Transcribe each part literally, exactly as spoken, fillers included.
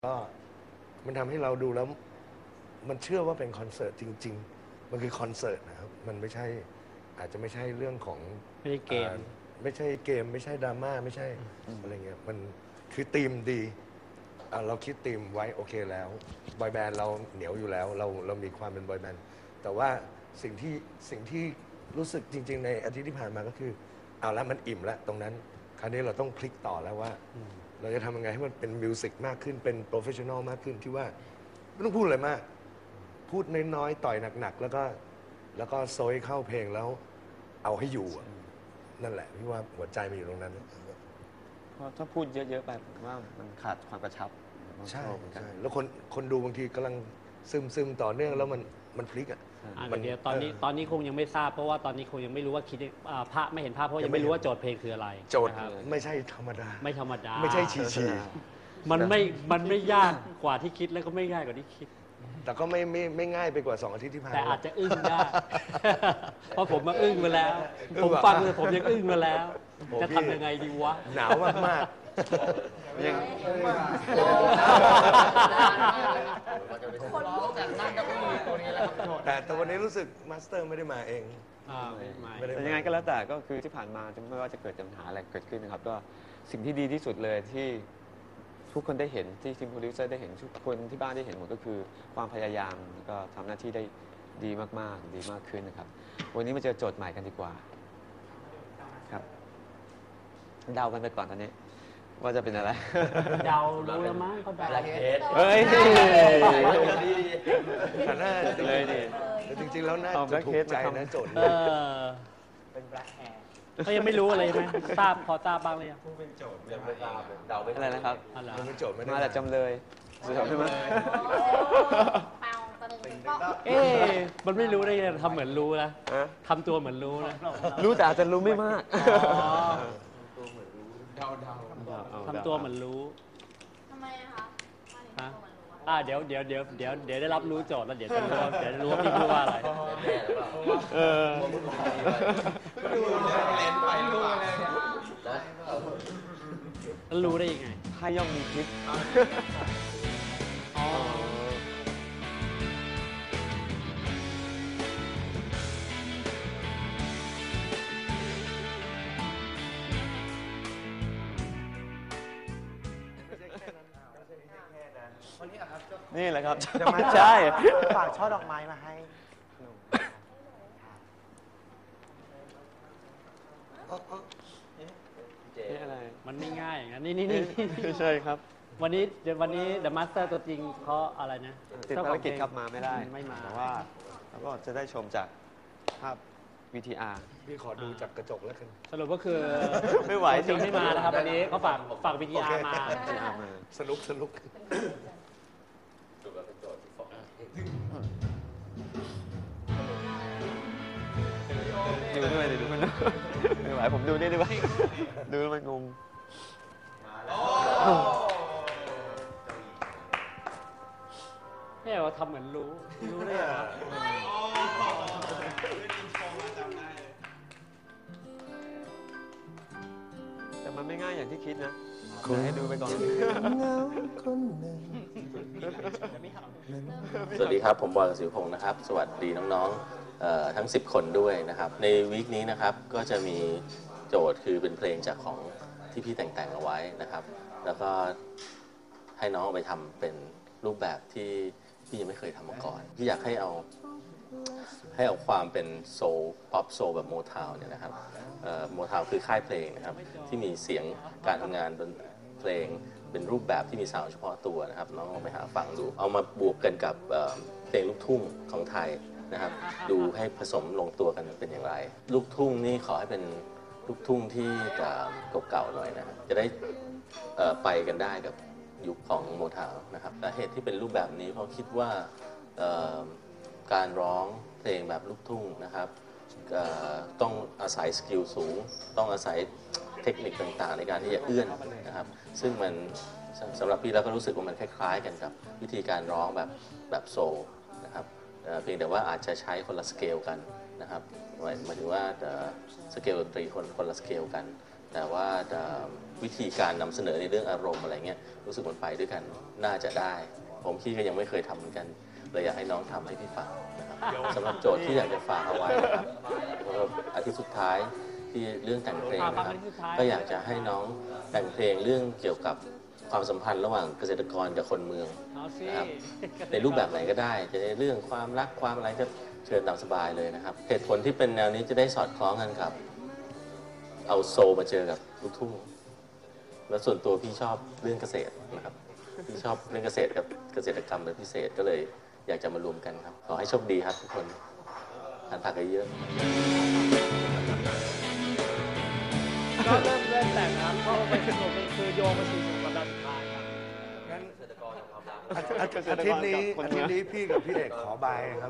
ก็มันทำให้เราดูแล้วมันเชื่อว่าเป็นคอนเสิร์ตจริงๆมันคือคอนเสิร์ตนะครับมันไม่ใช่อาจจะไม่ใช่เรื่องของไม่ใช่เกมไม่ใช่เกมไม่ใช่ดราม่าไม่ใช่อะไรเงี้ยมันคือธีมดีเราคิดธีมไว้โอเคแล้วบอยแบนด์เราเหนียวอยู่แล้วเราเรามีความเป็นบอยแบนด์แต่ว่าสิ่งที่สิ่งที่รู้สึกจริงๆในอาทิตย์ที่ผ่านมาก็คือเอาละมันอิ่มแล้วตรงนั้นคราวนี้เราต้องพลิกต่อแล้วว่าเราจะทำยังไงให้มันเป็นมิวสิกมากขึ้นเป็นโปรเฟชชั่นอลมากขึ้นที่ว่าไม่ต้องพูดอะไรมากพูดน้อยๆต่อยหนักๆแล้วก็แล้วก็โซยเข้าเพลงแล้วเอาให้อยู่นั่นแหละพี่ว่าหัวใจมันอยู่ตรงนั้นเพราะถ้าพูดเยอะๆไปผมว่ามันขาดความกระชับใช่ใช่แล้วคนคนดูบางทีกำลังซึมซึมต่อเนื่องแล้วมันมันพลิกอ่ะมันเดียวตอนนี้ตอนนี้คงยังไม่ทราบเพราะว่าตอนนี้คงยังไม่รู้ว่าคิดภาพไม่เห็นภาพเพราะยังไม่รู้ว่าโจทย์เพลงคืออะไรโจทย์ไม่ใช่ธรรมดาไม่ธรรมดาไม่ใช่ชีชีมันไม่มันไม่ยากกว่าที่คิดแล้วก็ไม่ง่ายกว่าที่คิดแต่ก็ไม่ไม่ไม่ง่ายไปกว่าสองอาทิตย์ที่ผ่านมาแต่อาจจะอึ้งได้เพราะผมมาอึ้งมาแล้วผมฟังเลยผมยังอึ้งมาแล้วจะทำยังไงดีวะหนาวมากๆยังแต่แต่วันนี้รู้สึกมาสเตอร์ไม่ได้มาเองแต่ยังไงก็แล้วแต่ก็คือที่ผ่านมาไม่ว่าจะเกิดปัญหาอะไรเกิดขึ้นนะครับก็สิ่งที่ดีที่สุดเลยที่ทุกคนได้เห็นที่ทีมโปรดิวเซอร์ได้เห็นทุกคนที่บ้านได้เห็นหมดก็คือความพยายามก็ทำหน้าที่ได้ดีมากๆดีมากขึ้นนะครับวันนี้มาเจอโจทย์ใหม่กันดีกว่าครับเดากันไปก่อนตอนนี้ว่าจะเป็นอะไรเดารู้แล้วมั้งเขาเดาเฮ้ยแต่น่าเลยดิจริงๆแล้วน่าจะถูกใจนะโจทย์เป็นแบล็คแฮร์เขายังไม่รู้อะไรไหมทราบพอทราบบ้างเลยยังเป็นโจทย์ยังไม่ทราบเดาไม่อะไรนะครับมันเป็นโจทย์ไม่ได้มาแต่จำเลยจำใช่ไหมเอ๊ะมันไม่รู้ได้ไงทำเหมือนรู้นะทำตัวเหมือนรู้นะรู้แต่อาจจะรู้ไม่มากทำตัวเหมือนรู้ทำไมอะคะฮะอ่าเดี๋ยวเดี๋ยวเดี๋ยวเดี๋ยวเดี๋ยวได้รับรู้โจทย์แล้วเดี๋ยวจะรู้เดี๋ยวจะรู้ว่าพี่พูดว่าอะไรเออแล้วรู้ได้ยังไงถ้าย่อมมีพิษนี่แหละครับจะมาใช่ฝากช่อดอกไม้มาให้หนูนี่อะไรมันไม่ง่ายอย่างนั้นนี่นี่นี่ใช่ครับวันนี้เดี๋ยววันนี้เดอะมาสเตอร์ตัวจริงเขาอะไรนะติดภารกิจครับมาไม่ได้ไม่มาแต่ว่าเราก็จะได้ชมจากภาพ วี ที อาร์พี่ขอดูจากกระจกแล้วกันสรุปก็คือไม่ไหวจริงไม่มานะครับวันนี้เขาฝากฝาก วี ที อาร์ มาสนุกสนุกดูด้วยดิดูมันไม่ไหวผมดูนี่ด้วยดูมันงงนี่เราทำเหมือนรู้รู้ได้เหรอแต่มันไม่ง่ายอย่างที่คิดนะให้ดูไปก่อนสวัสดีครับผมบอยกสิวพงศ์นะครับสวัสดีน้องๆทั้งสิบคนด้วยนะครับในวีคนี้นะครับก็จะมีโจทย์คือเป็นเพลงจากของที่พี่แต่งๆเอาไว้นะครับแล้วก็ให้น้องไปทำเป็นรูปแบบที่พี่ยังไม่เคยทำมาก่อนพี่อยากให้เอาให้เอาความเป็นโซลป๊อปโซลแบบโมทาวน์เนี่ยนะครับโมทาวน์คือค่ายเพลงนะครับที่มีเสียงการทำงานบนเพลงเป็นรูปแบบที่มีซาวด์เฉพาะตัวนะครับน้องลองไปหาฟังดูเอามาบวกกันกับเพลงลูกทุ่งของไทยนะครับดูให้ผสมลงตัวกันเป็นอย่างไรลูกทุ่งนี่ขอให้เป็นลูกทุ่งที่เก่าๆหน่อยนะจะได้ไปกันได้กับยุคของโมทาวน์นะครับสาเหตุที่เป็นรูปแบบนี้เพราะคิดว่าการร้องเพลงแบบลูกทุ่งนะครับต้องอาศัยสกิลสูงต้องอาศัยเทคนิคต่างๆในการที่จะเอื้อนนะครับซึ่งมันสำหรับพี่แล้วก็รู้สึกว่ามันคล้ายๆกันกับวิธีการร้องแบบแบบโซลนะครับเพียงแต่ว่าอาจจะใช้คนละสเกลกันนะครับหมายถึงว่าสเกลดนตรีคนคนละสเกลกันแต่ว่าวิธีการนำเสนอในเรื่องอารมณ์อะไรเงี้ยรู้สึกมันไปด้วยกันน่าจะได้ ผมพี่ก็ยังไม่เคยทำเหมือนกันเลยอยากให้น้องทำให้พี่ฟังนะครับสำหรับโจทย์ที่อยากจะฝากเอาไว้นะครับอาทิตย์สุดท้ายที่เรื่องแต่งเพลงนะครับก็อยากจะให้น้องแต่งเพลงเรื่องเกี่ยวกับความสัมพันธ์ระหว่างเกษตรกรกับคนเมืองนะครับในรูปแบบไหนก็ได้จะในเรื่องความรักความอะไรก็เชิญตามสบายเลยนะครับเหตุผลที่เป็นแนวนี้จะได้สอดคล้องกันกับเอาโซลมาเจอกับลูกทุ่งแล้วส่วนตัวพี่ชอบเรื่องเกษตรนะครับพี่ชอบเรื่องเกษตรกับเกษตรกรรมเป็นพิเศษก็เลยอยากจะมารวมกันครับขอให้โชคดีครับทุกคนทานผักเยอะก็เริ่มเริ่มแต่งครับเพราะว่าเป็นคือโยงมาสู่สัปดาห์สุดท้ายครับงั้นอาทิตย์อาทิตย์อาทิตย์นี้อาทิตย์นี้พี่กับพี่เอกขอบายครับ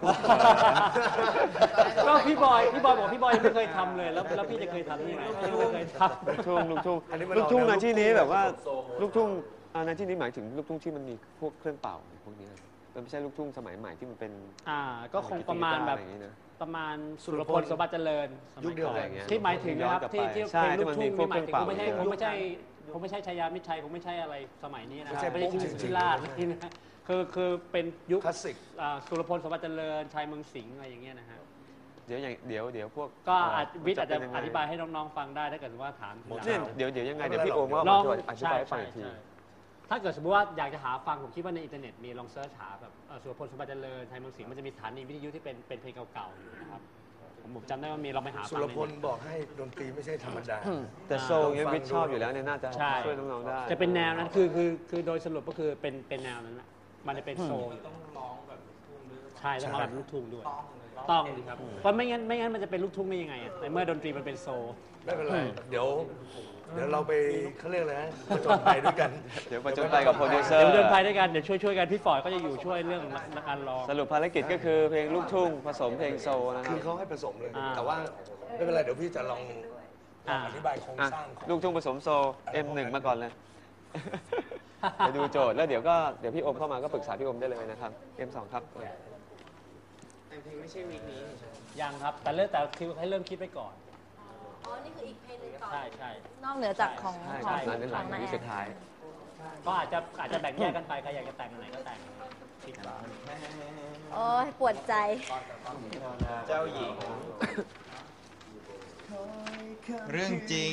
ก็พี่บอยพี่บอยบอกพี่บอยยังไม่เคยทำเลยแล้วแล้วพี่จะเคยทำได้ยังไงพี่ไม่เคยทำลูกทุ่งลูกทุ่งอันนี้มันลูกทุ่งออกแนในวที่นี้ลูกทุ่งแบบว่าลูกทุ่งอ่าในที่นี้หมายถึงลูกทุ่งที่มันมีพวกเครื่องเป่าพวกนี้นะมันไม่ใช่ลูกทุ่งสมัยใหม่ที่มันเป็นอ่าก็คงประมาณแบบอะไรอย่างนี้นะประมาณสุรพลสมบัติเจริญสยุมัคยเดียวก่อนกันที่หมายถึงนะครับที่ที่ใช่เพลงลูกทุ่งที่มันมีพวกนี่หมายถึงเครื่องเป่าคงไม่ใช่คงไม่ใช่คงไม่ใช่ชายามิตรชัยคงไม่ใช่อะไรสมัยนี้นะไม่ใช่ไม่ใช่โป๊ะชื่อจริงๆชิราชนี่นะคือคือเป็นยุคคลาสสิกอ่าสุรพลสมบัติเจริญชายเมืองสิงห์อะไรอย่างเงี้ยนะฮะเดี๋ยวอย่างเดี๋ยวเดี๋ยวพวกก็อาจวิทย์อาจจะเป็นงไงอธิบายให้น้องๆฟังได้ถ้าเกิดว่าถามทีหลังเนี่ยเดี๋ยวเดี๋ยวยังไงเดี๋ยวพี่โอมก็ลองมาอธิใช่บายให้ฟังใช่อีกทีใช่ถ้าเกิดสมมติว่าอยากจะหาฟังผมคิดว่าในอินเทอร์เน็ตมีลองเซิร์ชหาแบบเอ่อสุรพลสมบัติเจริญชายเมืองสิงห์มันจะมีสถานีวิทยุที่เป็นเป็นเพลงเก่าๆอยู่นะครับผมผมจำได้ว่ามีลองไปหาสุฟังรในพลเน็ตบอกให้ดนตรีไม่ใช่ธรรมดาแต่โซลเนี่ยวิทย์ชอบอยู่แล้วเนี่ยน่าจะใช่ช่วยน้องๆได้จะเป็นแนวนั้นคือคือคือโดยสรุปก็คือเป็นเป็นแนวนั้นนะมันจะเป็นโซลใช่ต้องร้องแบบลูกทุ่งด้วยต้องดีครับเพราะไม่งั้นไม่งั้นมันจะเป็นลูกทุ่งได้ยังไงอ่ะในเมื่อดนตรีมันเป็นโซลไม่เป็นไร เดี๋ยว เดี๋ยวเราไปเขาเรียกอะไรนะผจญภัยด้วยกันเดี๋ยวผจญภัยกับโปรดิวเซอร์เดี๋ยวเดินไปด้วยกันเดี๋ยวช่วยช่วยกันพี่ฟอยก็จะอยู่ช่วยเรื่องการร้องสรุปภารกิจก็คือเพลงลูกทุ่งผสมเพลงโซลนะครัคืบอเขาให้ผสมเลยอ่าแต่ว่าไม่เป็นไร เดี๋ยวพี่จะลองลอ่าองอธิบายโครงอ่ะสร้างของลูกทุ่งผสมโซ เอ็ม หนึ่ง มาก่อนเลย ไปดูโจทย์แล้วเดี๋ยวก็เดี๋ยวพี่โอมเข้ามาก็ปรึกษาพี่โอมได้เลยนะครับ เอ็ม สอง ครับแต่เพลงไม่ใช่วีคนี้ยังครับ แต่เริ่มแต่คือให้เริ่มคิดไปก่อนอ๋อ นี่คืออีกเพลงหนึ่งต่อใช่ใช่นอกเหนือจากของใช่ขคอรับงนั่นเป็นหลังของนาที่แอสุดท้ายก็อาจจะอาจจะแบ่งแยกกันไปใครอยากจะแต่งอันไหนก็แต่งคิดว่าโอ้ยปวดใจเจ้าหญิงเรื่องจริง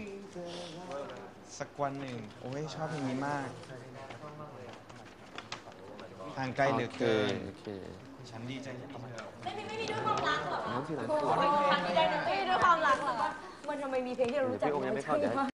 สักวันหนึ่ง โอ้ยชอบเพลงนี้มากห่างไกลเหลือเกินโอเคฉันดีใจที่เธอไม่มีไม่มีด้วยความรักหรอน้องที่หลังไม่มีด้วยความรักหรอมันทำไมมีเพลงที่เรารู้จักพี่โอมยังไม่เข้าเดี๋ยวให้